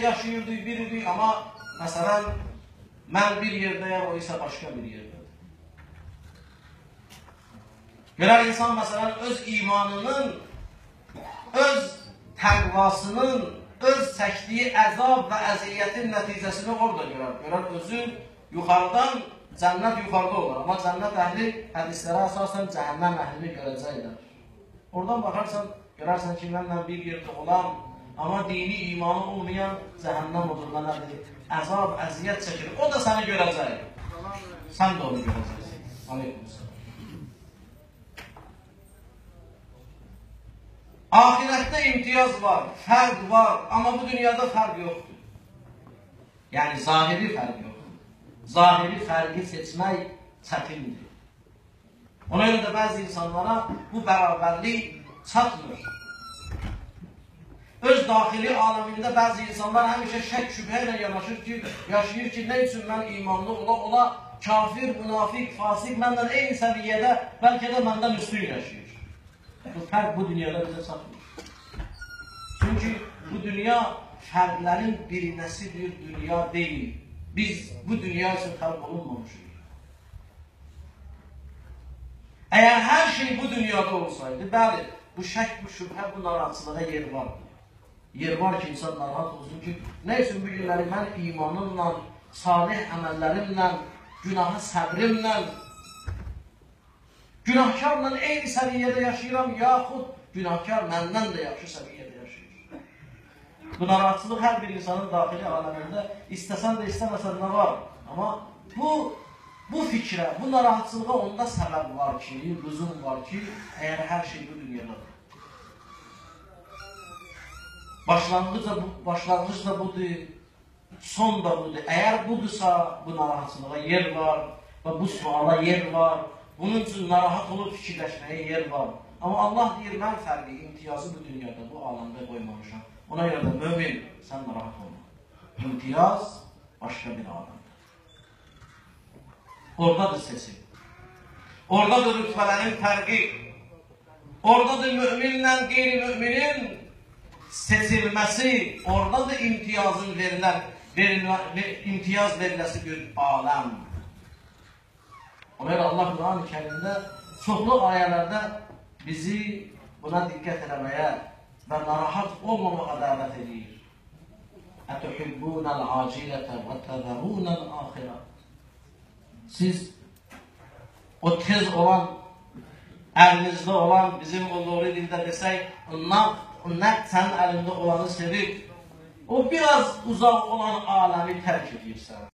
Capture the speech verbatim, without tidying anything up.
yaşayırdık, biridik, amma məsələn, mən bir yerdəyəm, o isə başqa bir yerdədir. Görər insan, məsələn, öz imanının, öz təqvasının, öz çəkdiyi əzab və əziyyətin nəticəsini orada görər. Görər, özü yuxarıdan, cənnət yuxarıda olur. Amma cənnət əhli hədislərə əsasən cəhənnəm əhlini görəcəklər. Oradan baxarsan, görərsən ki, mənlə bir yerdə olan, amma dini imanı olmayan cəhənnəm odur, nədir? Əzab, əziyyət çəkilir. O da səni görəcək. Sən də onu görəcəksin. Aleykümselam. Ahirətdə imtiyaz var, fərq var, amma bu dünyada fərq yoxdur. Yəni, zahiri fərq yoxdur. Zahiri fərqi seçmək çətindir. Ona görə də bəzi insanlara bu bərabərlik çatmır. Öz daxili aləmində bəzi insanlar həmişə şək şübhə ilə yanaşır ki, yaşayır ki, nə üçün mən imanlı ola, ola, kafir, münafiq, fasik, məndən eyni səviyyədə, bəlkə də məndən üstün yaşayır. Bu fərq bu dünyada bizə çatmır. Çünki bu dünya fərqlərin birinəsi bir dünya deyil. Biz bu dünya üçün xəlq olunmamışıq. Əgər hər şey bu dünyada olsaydı, bəli, bu şək, bu şübhə, bu narahatçılığa yer vardı. Yer var ki, insan narahat olsun ki, nə üçün bu günləri mən imanımla, salih əməllərimlə, günahı səbrimlə, günahkarla eyni səviyyədə yaşayıram, yaxud günahkar məndən də yaxşı səviyyədə yaşayır. Bu narahatçılıq hər bir insanın daxili aləmində istəsən də istəməsən nə var. Amma bu, bu fikrə, bu narahatçılığa onda səbəb var ki, lüzum var ki, əgər hər şey bu dünyadadır. Başlanğıc da, bu, başlanğıc da budur, son da budur. Əgər budursa, bu narahatçılığa yer var və bu suala yer var. Bunun üçün narahat olub fikirləşməyə yer var. Amma Allah deyir, mən fərqi, imtiyazı bu dünyada, bu aləmdə qoymamışam. Ona görə də mömin, sən narahat olma. İmtiyaz başqa bir aləmdir. Oradadır seçim. Oradadır rütbələrin fərqi. Oradadır müminlə qeyri-müminin seçilməsi. Oradadır imtiyazın verilən, imtiyaz veriləsi bir aləm. Ona görə Allah Quran-ı Kərimdə çoxlu ayələrdə bizi buna diqqət eləməyə və narahat olmamağa dəvət edir. Ətühibbunəl acilətə və təzərunəl axirə. Siz o tez olan, əlinizdə olan, bizim o doğru dildə desək, nəq sənin əlində olanı sevib, o biraz uzaq olan aləmi tərk edirsən.